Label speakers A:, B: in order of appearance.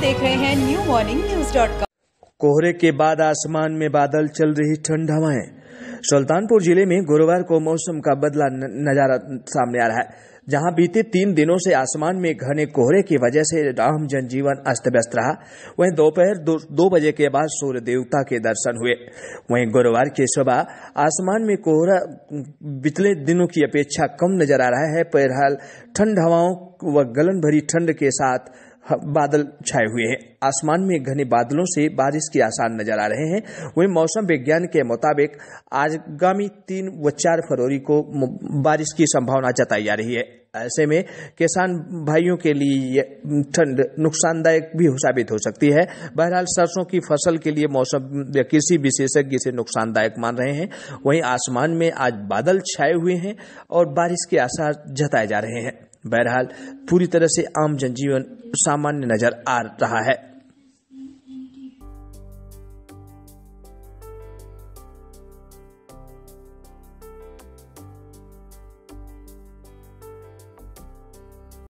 A: देख रहे हैं न्यू मॉर्निंग न्यूज.com।
B: कोहरे के बाद आसमान में बादल, चल रही ठंड हवाएं। सुल्तानपुर जिले में गुरुवार को मौसम का बदला नजारा सामने आ रहा है, जहां बीते 3 दिनों से आसमान में घने कोहरे की वजह से आम जनजीवन अस्त व्यस्त रहा। वहीं दोपहर 2 बजे के बाद सूर्य देवता के दर्शन हुए। वहीं गुरुवार की सुबह आसमान में कोहरा पिछले दिनों की अपेक्षा कम नजर आ रहा है। बहरहाल ठंड हवाओं व गलन भरी ठंड के साथ बादल छाए हुए हैं। आसमान में घने बादलों से बारिश के आसार नजर आ रहे हैं। वहीं मौसम विज्ञान के मुताबिक आगामी 3 व 4 फरवरी को बारिश की संभावना जताई जा रही है। ऐसे में किसान भाइयों के लिए ठंड नुकसानदायक भी साबित हो सकती है। बहरहाल सरसों की फसल के लिए मौसम कृषि विशेषज्ञ इसे नुकसानदायक मान रहे हैं। वहीं आसमान में आज बादल छाए हुए हैं और बारिश के आसार जताए जा रहे हैं। बहरहाल पूरी तरह से आम जनजीवन सामान्य नजर आ रहा है।